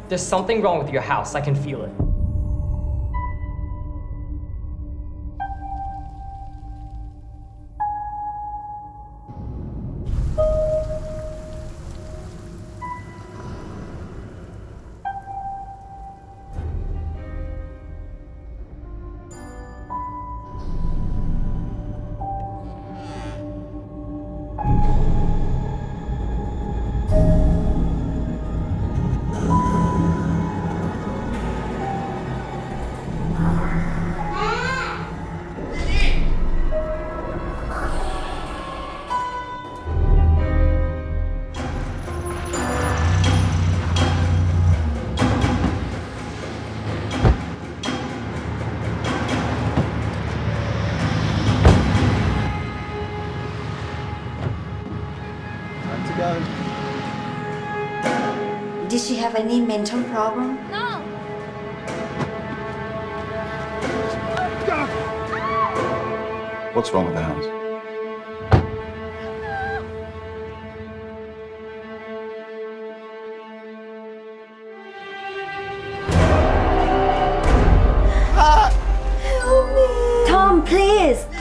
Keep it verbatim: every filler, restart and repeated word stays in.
There's something wrong with your house. I can feel it. Did she have any mental problem? No. What's wrong with the house? Help me! Tom, please!